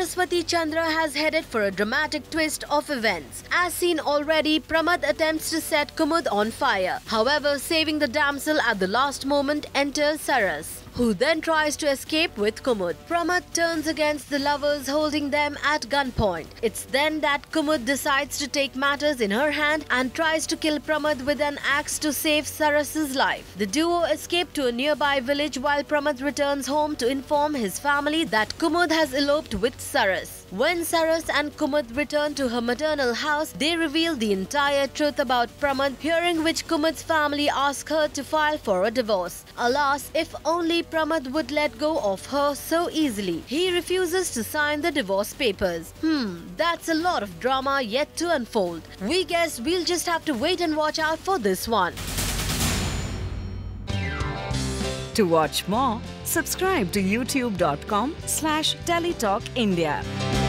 Saraswati Chandra has headed for a dramatic twist of events. As seen already, Pramod attempts to set Kumud on fire. However, saving the damsel at the last moment enters Saras, who then tries to escape with Kumud. Pramod turns against the lovers, holding them at gunpoint. It's then that Kumud decides to take matters in her hand and tries to kill Pramod with an axe to save Saras's life. The duo escape to a nearby village while Pramod returns home to inform his family that Kumud has eloped with Saras. When Saras and Kumud return to her maternal house, they reveal the entire truth about Pramod, hearing which Kumud's family asks her to file for a divorce. Alas, if only Pramod would let go of her so easily. He refuses to sign the divorce papers. That's a lot of drama yet to unfold. We guess we'll just have to wait and watch out for this one. To watch more, subscribe to youtube.com/TeletalkIndia.